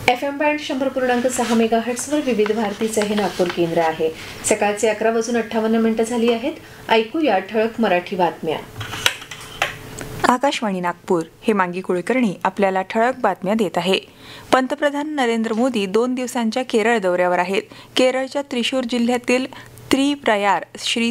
FM band 100.6 मेगाहर्ट्झवर विविध भारतीचं हे नागपूर केंद्र आहे. सकाळचे 11:58 झाली आहेत. ऐकूया ठळक मराठी बातम्या. आकाशवाणी नागपूर. हे मांगी कुलकर्णी आपल्याला ठळक बातम्या देत आहे. पंतप्रधान नरेंद्र मोदी 2 दिवसांच्या केरळ दौऱ्यावर आहेत. केरळच्या त्रिशूर जिल्ह्यातील त्रिप्रयार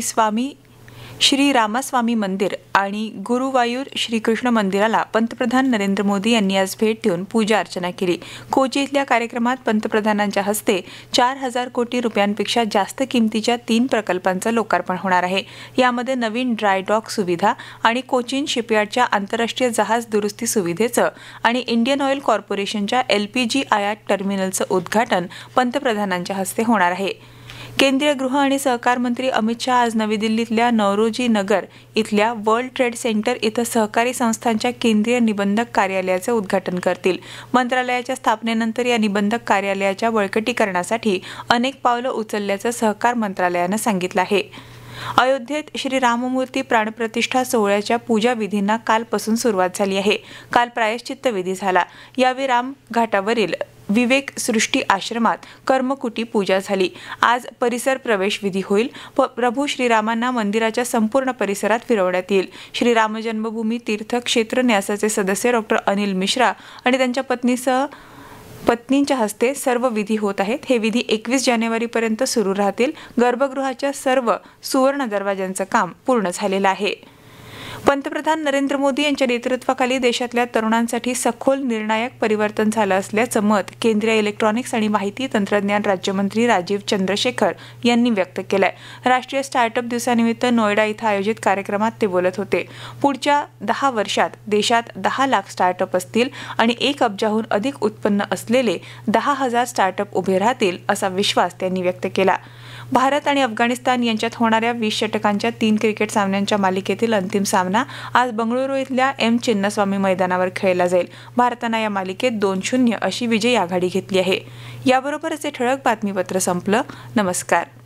श्री रामास्वामी मंदिर आणि गुरुवायूर श्रीकृष्ण मंदिराला पंतप्रधान नरेंद्र मोदी यांनी आज भेट देऊन पूजा अर्चना केली. कोची इथल्या कार्यक्रमात पंतप्रधानांच्या हस्ते 4,000 कोटी रुपयांपेक्षा जास्त किमतीच्या 3 प्रकल्पांचं लोकार्पण होणार आहे. यामध्ये नवीन ड्राय डॉक सुविधा आणि कोचीन शिपयार्डच्या आंतरराष्ट्रीय जहाज दुरुस्ती सुविधेचं आणि इंडियन ऑइल कॉर्पोरेशनच्या LPG आयात टर्मिनलचं उद्घाटन पंतप्रधानांच्या हस्ते होणार आहे. केंद्रीय गृह आणि सहकार मंत्री अमित शहा आज नवी दिल्लीतल्या नौरोजी नगर इथल्या वर्ल्ड ट्रेड सेंटर इथं सहकारी संस्थांच्या केंद्रीय निबंधक कार्यालयाचे उद्घाटन करतील. मंत्रालयाच्या स्थापनेनंतर या निबंधक कार्यालयाच्या बळकटीकरणासाठी अनेक पावलं उचलल्याचं सहकार मंत्रालयानं सांगितलं आहे. अयोध्येत श्री राममूर्ती प्राणप्रतिष्ठा सोहळ्याच्या पूजा विधींना कालपासून सुरुवात झाली आहे. काल प्रायश्चित्त विधी झाला. यावेळी रामघाटावरील विवेक सृष्टी आश्रमात कर्मकुटी पूजा झाली. आज परिसर प्रवेश विधी होईल. प्रभू श्रीरामांना मंदिराच्या संपूर्ण परिसरात फिरवण्यात येईल. श्री राम जन्मभूमी तीर्थ क्षेत्र न्यासाचे सदस्य डॉ. अनिल मिश्रा आणि त्यांच्या पत्नींच्या हस्ते सर्व विधी होत आहेत. हे विधी 21 जानेवारीपर्यंत सुरू राहतील. गर्भगृहाच्या सर्व सुवर्ण दरवाजांचं काम पूर्ण झालेलं आहे. पंतप्रधान नरेंद्र मोदी यांच्या नेतृत्वाखाली देशातल्या तरुणांसाठी सखोल निर्णायक परिवर्तन झालं असल्याचं मत केंद्रीय इलेक्ट्रॉनिक्स आणि माहिती तंत्रज्ञान राज्यमंत्री राजीव चंद्रशेखर यांनी व्यक्त केलंय. राष्ट्रीय स्टार्टअप दिवसानिमित्त नोएडा इथं आयोजित कार्यक्रमात ते बोलत होते. पुढच्या 10 वर्षात देशात 10 लाख स्टार्टअप असतील आणि 1 अब्जाहून अधिक उत्पन्न असलेले 10,000 स्टार्टअप उभे राहतील असा विश्वास त्यांनी व्यक्त केला. भारत आणि अफगाणिस्तान यांच्यात होणाऱ्या 20 षटकांच्या 3 क्रिकेट सामन्यांच्या मालिकेतील अंतिम सामना आज बंगळुरू इथल्या M चिन्नास्वामी मैदानावर खेळला जाईल. भारतानं या मालिकेत 2-0 अशी विजयी आघाडी घेतली आहे. याबरोबरच हे ठळक बातमीपत्र संपलं. नमस्कार.